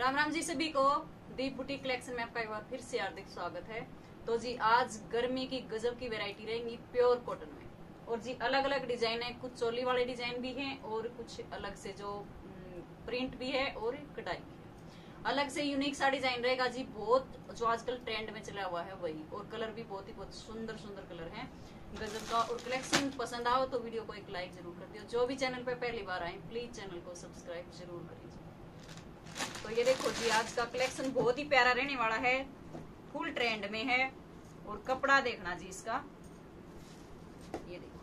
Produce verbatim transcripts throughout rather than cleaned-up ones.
राम राम जी सभी को। दीप boutique collection में आपका एक बार फिर से हार्दिक स्वागत है। तो जी आज गर्मी की गजब की वैरायटी रहेंगी प्योर कॉटन में, और जी अलग अलग डिजाइन है। कुछ चोली वाले डिजाइन भी हैं और कुछ अलग से जो प्रिंट भी है और कढ़ाई भी है। अलग से यूनिक सा डिजाइन रहेगा जी, बहुत जो आजकल ट्रेंड में चला हुआ है वही, और कलर भी बहुत ही बहुत सुंदर सुंदर कलर है गजब का। और कलेक्शन पसंद आओ तो वीडियो को एक लाइक जरूर कर दियो। जो भी चैनल पे पहली बार आए प्लीज चैनल को सब्सक्राइब जरूर करिए। तो ये देखो जी आज का कलेक्शन बहुत ही प्यारा रहने वाला है, फुल ट्रेंड में है। और कपड़ा देखना जी इसका, ये देखो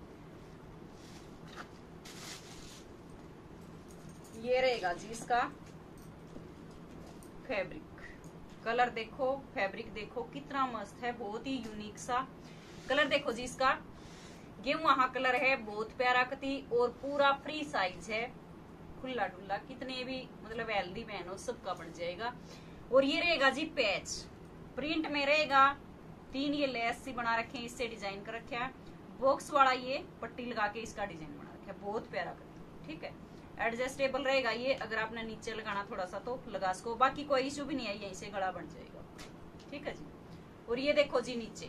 ये रहेगा जी इसका फैब्रिक। कलर देखो, फैब्रिक देखो कितना मस्त है, बहुत ही यूनिक सा कलर। देखो जी इसका गेहुआ कलर है, बहुत प्यारा कती, और पूरा फ्री साइज है, खुला डुल्ला, कितने भी मतलब हेल्दी मैन हो सबका बन जाएगा। और ये रहेगा जी पैच, प्रिंट में रहेगा। तीन ये लेस सी बना रखे हैं, इससे डिजाइन कर रखा है। बॉक्स वाला ये पट्टी लगा के इसका डिजाइन बना रखा है, बहुत प्यारा करती, ठीक है। एडजस्टेबल रहेगा ये, अगर आपने नीचे लगाना थोड़ा सा तो लगा सको, बाकी कोई इशू भी नहीं है, यहीं से गला बन जाएगा, ठीक है जी। और ये देखो जी नीचे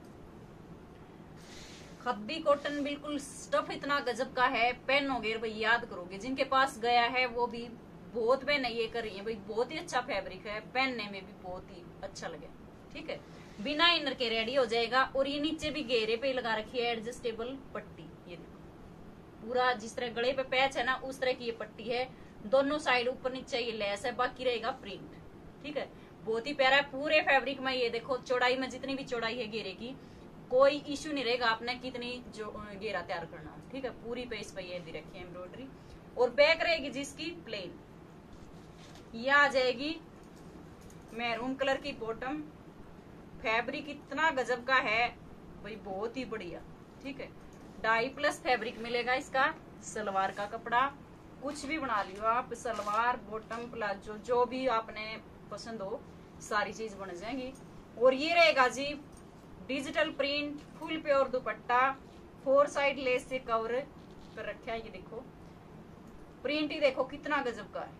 खद्दी कॉटन, बिल्कुल स्टफ इतना गजब का है, पहनोगे भाई याद करोगे। जिनके पास गया है वो भी बहुत पहन ये कर रही है भाई, बहुत ही अच्छा फैब्रिक है, पहनने में भी बहुत ही अच्छा लगे, ठीक है। बिना इनर के रेडी हो जाएगा। और ये नीचे भी घेरे पे लगा रखी है एडजस्टेबल पट्टी, ये देखो पूरा जिस तरह गले पे पैच है ना उस तरह की ये पट्टी है। दोनों साइड ऊपर नीचे ये लेस है, बाकी रहेगा प्रिंट, ठीक है। बहुत ही प्यारा है पूरे फैब्रिक में। ये देखो चौड़ाई में जितनी भी चौड़ाई है घेरे की, कोई इश्यू नहीं रहेगा आपने कितनी जो घेरा तैयार करना हो, ठीक है। पूरी पे इस पे ये दी रखी है एम्ब्रॉयडरी। और बैक रहेगी जिसकी प्लेन, ये आ जाएगी मैरून कलर की बॉटम। फैब्रिक इतना गजब का है भाई, बहुत ही बढ़िया, ठीक है। डाई प्लस फैब्रिक मिलेगा इसका। सलवार का कपड़ा कुछ भी बना लियो आप, सलवार बॉटम प्लाजो जो भी आपने पसंद हो सारी चीज बन जाएंगी। और ये रहेगा जी डिजिटल प्रिंट, फुल प्योर दुपट्टा, फोर साइड लेस से कवर कर रखा है। ये देखो प्रिंट ही देखो कितना गजब का है,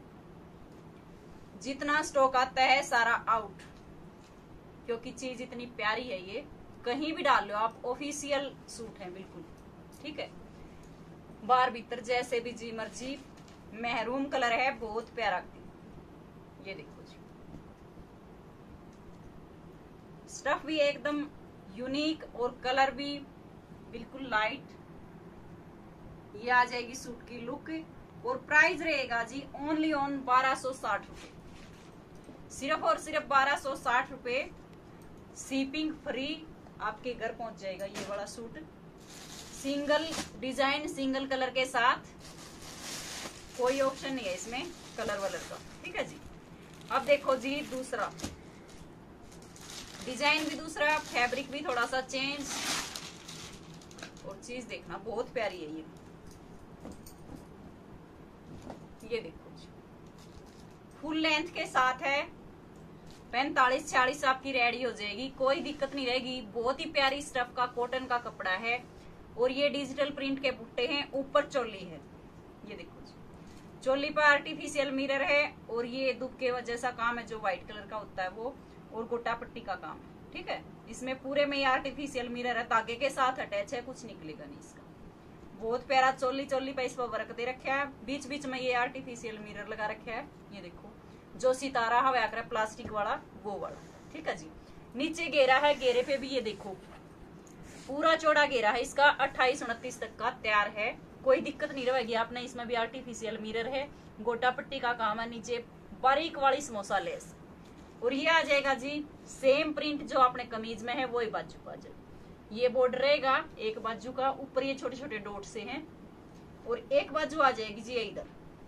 जितना स्टॉक आता है सारा आउट, क्योंकि चीज इतनी प्यारी है। ये कहीं भी डाल लो आप, ऑफिशियल सूट है बिल्कुल, ठीक है। बाहर भीतर जैसे भी जी मर्जी। महरून कलर है, बहुत प्यारा, ये देखो जी स्टफ भी एकदम यूनिक और कलर भी बिल्कुल लाइट। ये आ जाएगी सूट की लुक। और प्राइस रहेगा जी ओनली ऑन बारह सौ साठ रुपए, सिर्फ और सिर्फ बारह सौ साठ रुपए। शिपिंग फ्री, आपके घर पहुंच जाएगा ये वाला suit, single design single colour के साथ, कोई ऑप्शन नहीं है इसमें कलर वलर का, ठीक है जी। अब देखो जी दूसरा डिजाइन भी दूसरा, फैब्रिक भी थोड़ा सा चेंज, और चीज देखना बहुत प्यारी है ये। ये देखो जी फुल लेंथ के साथ है, पैंतालीस छियालीस आपकी रेडी हो जाएगी, कोई दिक्कत नहीं रहेगी। बहुत ही प्यारी स्टफ का कॉटन का कपड़ा है। और ये डिजिटल प्रिंट के बुट्टे हैं, ऊपर चोली है, ये देखो जी चोली पर आर्टिफिशियल मिरर है। और ये दुबके जैसा काम है जो व्हाइट कलर का होता है वो, और गोटा पट्टी का काम है, ठीक है। इसमें पूरे में ये आर्टिफिशियल मिरर है, तागे के साथ अटैच है, कुछ निकलेगा नहीं इसका। बहुत प्यारा चोली चोली पे इस पर वर्क दे रखा है, बीच बीच में ये आर्टिफिशियल मिरर लगा रखा है। ये देखो जो सितारा हवा कर प्लास्टिक वाला वो वाला, ठीक है जी। नीचे घेरा है, घेरे पे भी ये देखो पूरा चौड़ा घेरा है इसका, अट्ठाईस उनतीस तक का तैयार है, कोई दिक्कत नहीं रहेगी आपने। इसमें भी आर्टिफिशियल मिरर है, गोटा पट्टी का काम है, नीचे बारीक वाली समोसा लेस। और ये आ जाएगा जी सेम प्रिंट जो आपने कमीज में है वो ही बाजू का जाए। ये बॉर्डर रहेगा एक बाजू का, ऊपर ये छोटे छोटे डॉट से हैं, और एक बाजू आ जाएगी जी इधर।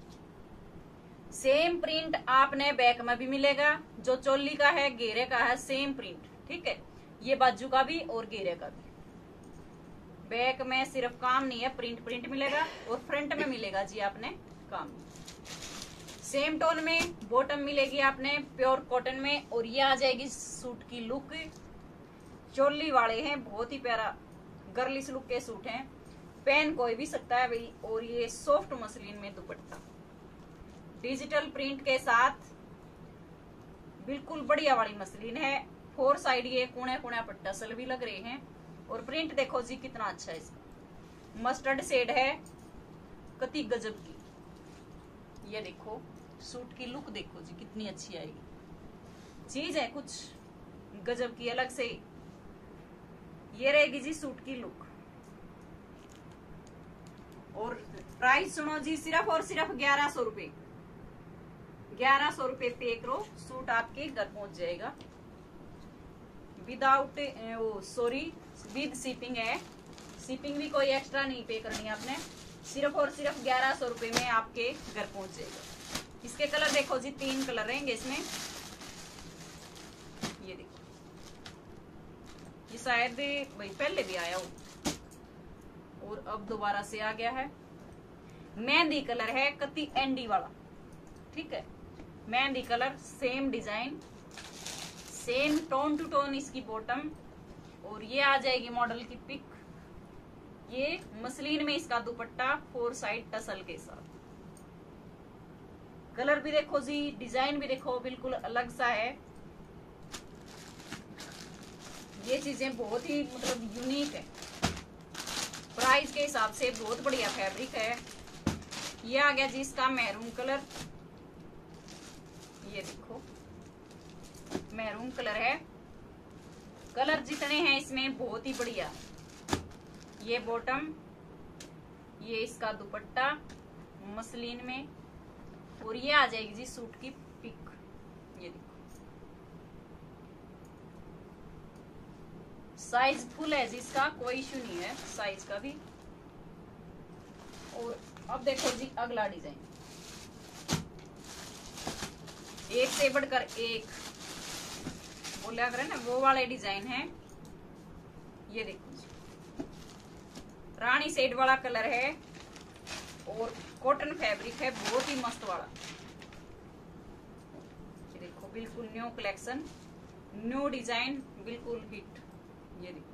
सेम प्रिंट आपने बैक में भी मिलेगा, जो चोली का है घेरे का है सेम प्रिंट, ठीक है। ये बाजू का भी और घेरे का भी। बैक में सिर्फ काम नहीं है, प्रिंट प्रिंट मिलेगा, और फ्रंट में मिलेगा जी आपने काम सेम टोन में। बॉटम मिलेगी आपने प्योर कॉटन में। और ये आ जाएगी सूट की लुक, चोली वाले हैं, बहुत ही प्यारा गर्लिश लुक के सूट हैं, पहन कोई भी सकता है भाई। और ये सॉफ्ट मसलिन में दुपट्टा, डिजिटल प्रिंट के साथ बिल्कुल बढ़िया वाली मसलिन है। फोर साइड ये कोने कोने पर टसल भी लग रहे हैं और प्रिंट देखो जी कितना अच्छा है इसका। मस्टर्ड शेड है, कति गजब की। ये देखो सूट की लुक देखो जी कितनी अच्छी आएगी। चीज है कुछ गजब की अलग से। ये रहेगी जी सूट की लुक। और प्राइस सुनो जी, सिर्फ और सिर्फ ग्यारह सौ रुपए ग्यारह सौ रुपए पे करो, सूट आपके घर पहुंच जाएगा विदाउट वो सॉरी विद शिपिंग है। शिपिंग भी कोई एक्स्ट्रा नहीं पे करनी है आपने, सिर्फ और सिर्फ ग्यारह सौ रुपए में आपके घर पहुंच जाएगा। इसके कलर देखो जी, तीन कलर रहेंगे इसमें। ये देखो, ये शायद वही पहले भी आया हो और अब दोबारा से आ गया है। मेहंदी कलर है, कति एंडी वाला, ठीक है। मेहंदी colour, same design, same tone two tone इसकी बॉटम। और ये आ जाएगी मॉडल की पिक। ये मसलिन में इसका दुपट्टा फोर साइड टसल के साथ। कलर भी देखो जी, डिजाइन भी देखो, बिल्कुल अलग सा है। ये चीजें बहुत ही मतलब यूनिक है। प्राइस के हिसाब से बहुत बढ़िया फैब्रिक है। ये आ गया जी इसका मैरून कलर। ये देखो मैरून कलर है। कलर जितने हैं इसमें बहुत ही बढ़िया। ये बॉटम, ये इसका दुपट्टा मसलिन में, और ये आ जाएगी जी सूट की पिक। ये देखो साइज फुल है जी इसका, कोई इश्यू नहीं है साइज का भी। और अब देखो जी अगला डिजाइन, एक से बढ़कर एक बोलिया करें ना, वो वाले डिजाइन है। ये देखो जी रानी शेड वाला कलर है और कॉटन फैब्रिक है, बहुत ही मस्त वाला। ये देखो बिल्कुल न्यू कलेक्शन, न्यू डिजाइन, बिल्कुल हिट। ये देखो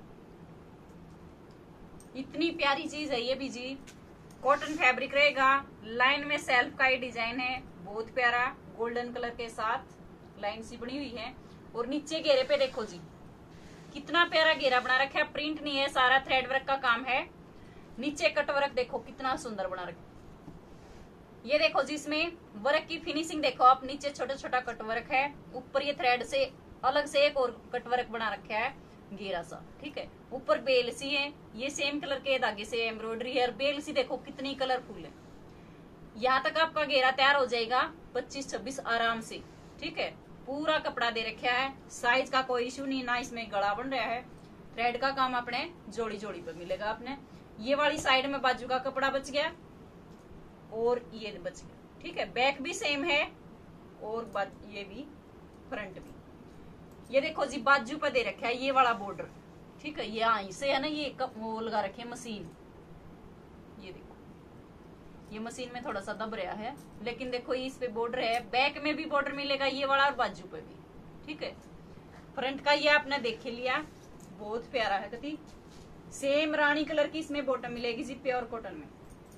इतनी प्यारी चीज है ये भी जी। कॉटन फैब्रिक रहेगा, लाइन में सेल्फ का ही डिजाइन है, बहुत प्यारा गोल्डन कलर के साथ लाइन सी बनी हुई है। और नीचे घेरे पे देखो जी कितना प्यारा घेरा बना रखा है। प्रिंट नहीं है, सारा थ्रेड वर्क का काम है। नीचे कट वर्क देखो कितना सुंदर बना रखा। ये देखो जी इसमें वर्क की फिनिशिंग देखो आप, नीचे छोटा छोटा कट वर्क है, ऊपर ये थ्रेड से अलग से एक और कट वर्क बना रखा है घेरा सा, ठीक है। ऊपर बेल सी है, ये सेम कलर के धागे से एम्ब्रॉयडरी है। और बेल सी देखो कितनी कलरफुल है। यहाँ तक आपका घेरा तैयार हो जाएगा पच्चीस छब्बीस आराम से, ठीक है। पूरा कपड़ा दे रखा है, साइज का कोई इशू नहीं, ना इसमें गला बन रहा है। थ्रेड का काम अपने जोड़ी जोड़ी पे मिलेगा अपने। ये वाली साइड में बाजू का कपड़ा बच गया और ये बच गया, ठीक है। बैक भी सेम है और ये भी फ्रंट भी। ये देखो जी बाजू पे दे रखा है ये वाला बॉर्डर, ठीक है। ये आई से है ना, ये वो लगा रखे मशीन। ये देखो ये मशीन में थोड़ा सा दब रहा है, लेकिन देखो ये इस पे बॉर्डर है। बैक में भी बॉर्डर मिलेगा ये वाला और बाजू पे भी, ठीक है। फ्रंट का ये आपने देख लिया, बहुत प्यारा है कति। सेम रानी कलर की इसमें बॉटम मिलेगी जी, प्योर कॉटन में,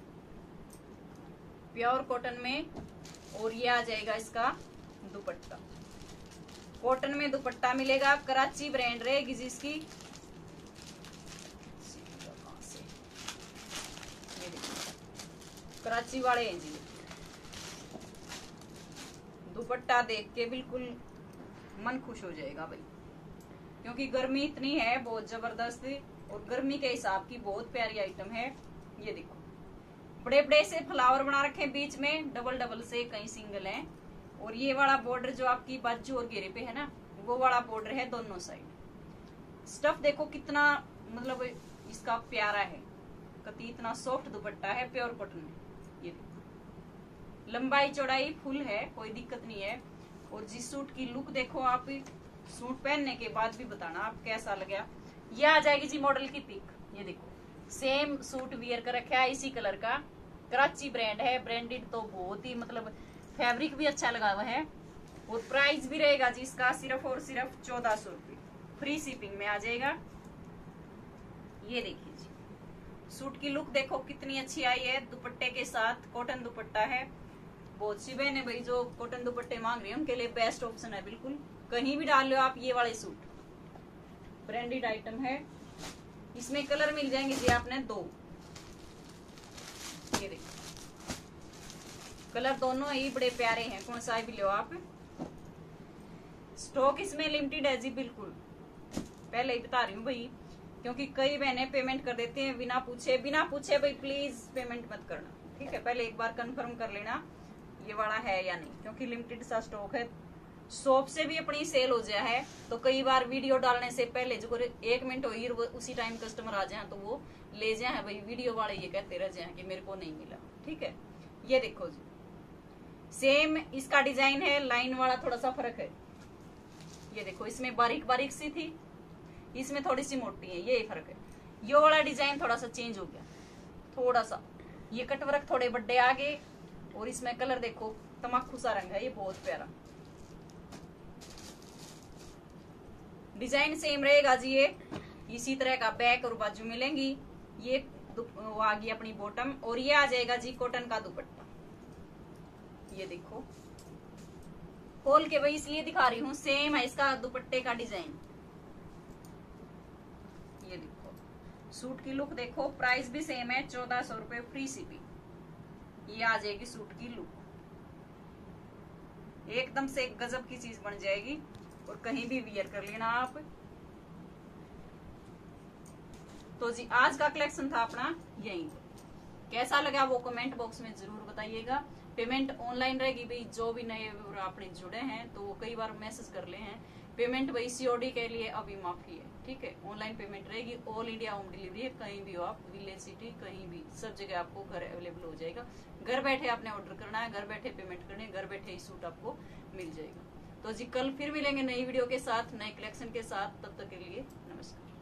प्योर कॉटन में। और ये आ जाएगा इसका दुपट्टा, कॉटन में दुपट्टा मिलेगा। कराची ब्रांड रहेगी जी इसकी। कराची वाले हैं जी। दुपट्टा देख के बिल्कुल मन खुश हो जाएगा भाई, क्योंकि गर्मी इतनी है बहुत जबरदस्त, और गर्मी के हिसाब की बहुत प्यारी आइटम है। ये देखो बड़े बड़े से फ्लावर बना रखे बीच में, डबल डबल से कई सिंगल हैं। और ये वाला बॉर्डर जो आपकी बाजू और घेरे पे है ना, वो वाला बॉर्डर है दोनों साइड। स्टफ देखो कितना मतलब इसका प्यारा है, कति इतना सॉफ्ट दुपट्टा है प्योर कॉटन में। ये लंबाई चौड़ाई फुल है, कोई दिक्कत नहीं है। और जिस सूट की लुक देखो आप, सूट पहनने के बाद भी बताना आप कैसा लगा। ये आ जाएगी जी मॉडल की पिक। ये देखो सेम सूट वियर कर रखा है इसी कलर का, कराची ब्रांड है, ब्रांडेड तो बहुत ही मतलब फैब्रिक भी अच्छा लगा हुआ है। और प्राइस भी रहेगा जी इसका सिर्फ और सिर्फ चौदह सौ रुपये, फ्री शिपिंग में आ जाएगा। ये देखिए जी सूट की लुक देखो कितनी अच्छी आई है, दुपट्टे के साथ कॉटन दुपट्टा है। बहुत सी बहन है भाई जो कॉटन दुपट्टे मांग रही है, उनके लिए बेस्ट ऑप्शन है बिल्कुल। कहीं भी डाल लो आप ये वाले सूट, ब्रांडेड आइटम है। इसमें कलर मिल जाएंगे जी आपने दो, ये देखिए कलर दोनों ही बड़े प्यारे हैं, कौन सा भी लो आप। स्टॉक इसमें लिमिटेड है जी बिल्कुल, पहले ही बता रही हूँ भाई, क्योंकि कई बहनें पेमेंट कर देते हैं बिना पूछे। बिना पूछे भाई प्लीज पेमेंट मत करना, ठीक है। पहले एक बार कंफर्म कर लेना ये वाला है या नहीं, क्योंकि लिमिटेड सा स्टॉक है। शॉप से भी अपनी सेल हो जाए है तो कई बार वीडियो डालने से पहले जो एक मिनट हुई उसी टाइम कस्टमर आ जाए तो वो ले जाए भाई, वीडियो वाले ये कहते रह जाए कि मेरे को नहीं मिला, ठीक है। ये देखो जी सेम इसका डिजाइन है, लाइन वाला थोड़ा सा फर्क है। ये देखो इसमें बारीक बारीक सी थी, इसमें थोड़ी सी मोटी है, ये फर्क है। ये वाला डिजाइन थोड़ा सा चेंज हो गया, थोड़ा सा ये कटवर्क थोड़े बड़े आगे, और इसमें कलर देखो तमाकू सा रंग है, ये बहुत प्यारा डिजाइन। सेम रहेगा जी, ये इसी तरह का बैक और बाजू मिलेंगी। ये वो आ गई अपनी बॉटम, और ये आ जाएगा जी कॉटन का दुपट्टा। ये देखो खोल के भाई इसलिए दिखा रही हूँ, सेम है इसका दुपट्टे का डिजाइन। ये देखो सूट की लुक देखो, प्राइस भी सेम है, चौदह सौ रुपए फ्री शिपिंग। ये आ जाएगी सूट की लुक, एकदम से एक गजब की चीज बन जाएगी, और कहीं भी वियर कर लेना आप। तो जी आज का कलेक्शन था अपना यही, कैसा लगा वो कमेंट बॉक्स में जरूर बताइएगा। पेमेंट ऑनलाइन रहेगी भाई, जो भी नए अपने जुड़े हैं तो वो कई बार मैसेज कर ले हैं। पेमेंट भाई सीओडी के लिए अभी माफी है, ठीक है। ऑनलाइन पेमेंट रहेगी, ऑल इंडिया होम डिलीवरी है, कहीं भी हो आप, विलेज सिटी कहीं भी, सब जगह आपको घर अवेलेबल हो जाएगा। घर बैठे आपने ऑर्डर करना है, घर बैठे पेमेंट करनी है, घर बैठे ही सूट आपको मिल जाएगा। तो जी कल फिर मिलेंगे नई वीडियो के साथ, नए कलेक्शन के साथ, तब तक के लिए नमस्कार।